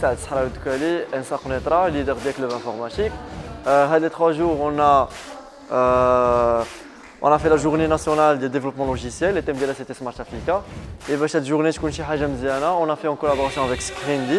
Saad Sahraoui Doukali, Ensaq Netra, leader du club informatique. Les 3 jours, on a fait la journée nationale de développement logiciel, le thème de la c'était Smart Africa. Et cette journée, on a fait en collaboration avec Screendy.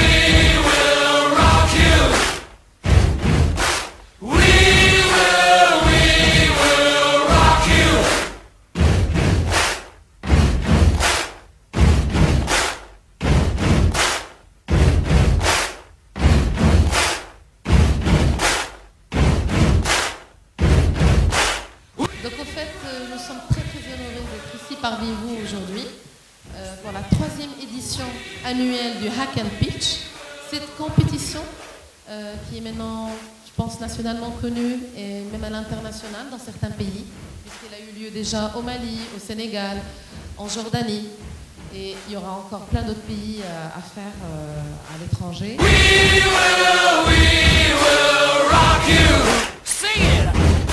Donc en fait, nous sommes très honorés d'être ici parmi vous aujourd'hui pour la 3e édition annuelle du Hack and Pitch. Cette compétition qui est maintenant, je pense, nationalement connue et même à l'international dans certains pays, puisqu'elle a eu lieu déjà au Mali, au Sénégal, en Jordanie, et il y aura encore plein d'autres pays à faire à l'étranger. We will rock you. Sing it.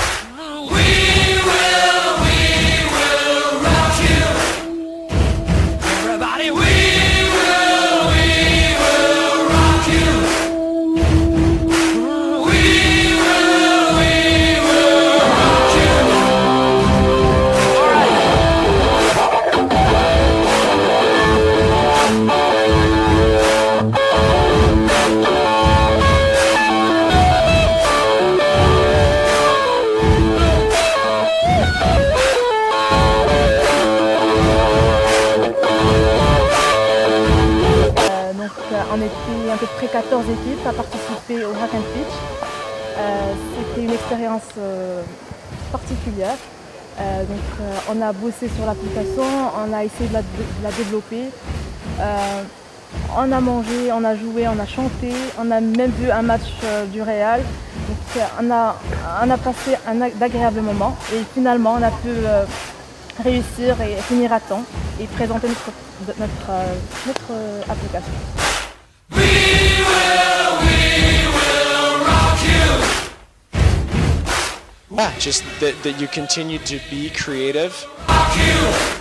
On était à peu près 14 équipes à participer au Hack and Pitch. C'était une expérience particulière. On a bossé sur l'application, on a essayé de la développer. On a mangé, on a joué, on a chanté, on a même vu un match du Real. Donc, on a passé d'agréables moments et finalement on a pu réussir et finir à temps et présenter notre application. We will rock you. Yeah, just that you continue to be creative. Rock you.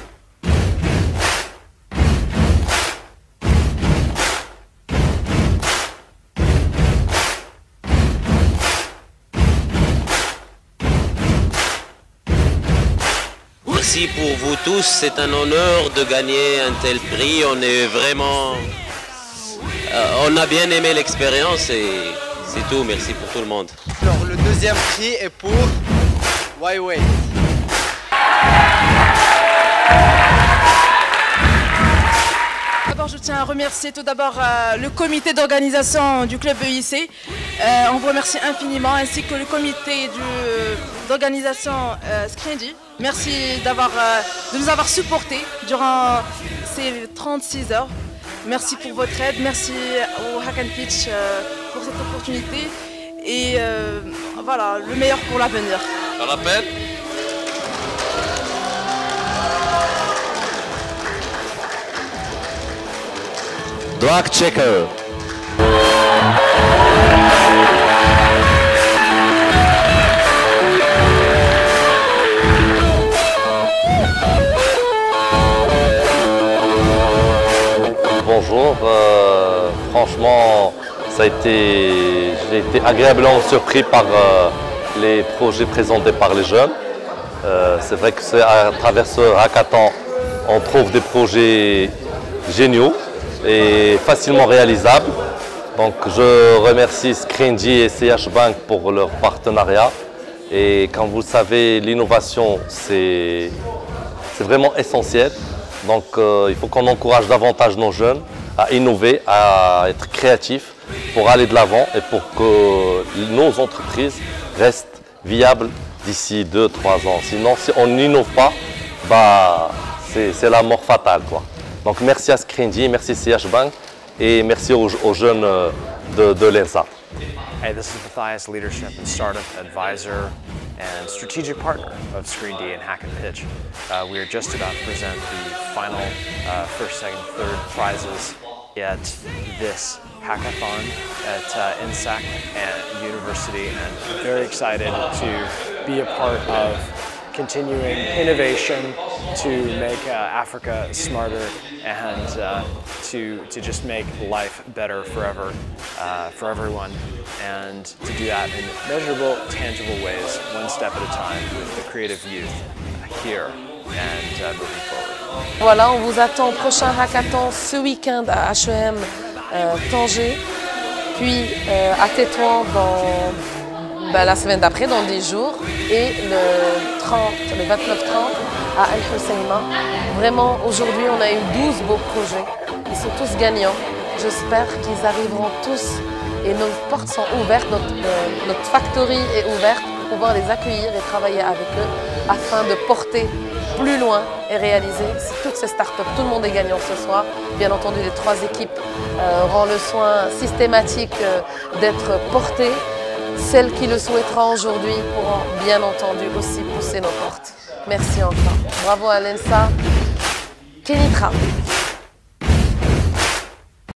Merci pour vous tous, c'est un honneur de gagner un tel prix. On est vraiment... on a bien aimé l'expérience et c'est tout, merci pour tout le monde. Alors le deuxième prix est pour Huawei. D'abord je tiens à remercier tout d'abord le comité d'organisation du club EIC. On vous remercie infiniment ainsi que le comité d'organisation Screendy. Merci de nous avoir supportés durant ces 36 heures. Merci pour votre aide, merci au Hack and Pitch pour cette opportunité et voilà, le meilleur pour l'avenir. Ça rappelle? Drag Checker. Bonjour, franchement j'ai été agréablement surpris par les projets présentés par les jeunes. C'est vrai que à travers ce hackathon on trouve des projets géniaux et facilement réalisables. Donc je remercie Screendy et CH Bank pour leur partenariat. Et comme vous le savez, l'innovation c'est vraiment essentiel. Donc il faut qu'on encourage davantage nos jeunes à innover, à être créatifs pour aller de l'avant et pour que nos entreprises restent viables d'ici 2-3 ans. Sinon, si on n'innove pas, c'est la mort fatale, quoi. Donc merci à Screendy, merci CH Bank et merci aux jeunes de l'ENSA. Hey, this is Matthias, Leadership and Startup Advisor and Strategic Partner of Screendy and Hack and Pitch. We are just about to present the final first, second, third prizes at this hackathon at INSAC and University, and I'm very excited to be a part of continuing innovation to make Africa smarter and to just make life better forever for everyone, and to do that in measurable, tangible ways, one step at a time, with the creative youth here and moving forward. Voilà, on vous attend au prochain hackathon ce week-end à HEM Tanger, puis à Tétouan la semaine d'après, dans 10 jours, et le 29-30 à El Hoceima. Vraiment, aujourd'hui, on a eu 12 beaux projets. Ils sont tous gagnants. J'espère qu'ils arriveront tous et nos portes sont ouvertes, notre factory est ouverte pour pouvoir les accueillir et travailler avec eux afin de porter plus loin et réaliser toutes ces startups. Tout le monde est gagnant ce soir. Bien entendu, les 3 équipes auront le soin systématique d'être portées. Celles qui le souhaiteront aujourd'hui pourront bien entendu aussi pousser nos portes. Merci encore. Bravo à l'ENSA. Kenitra.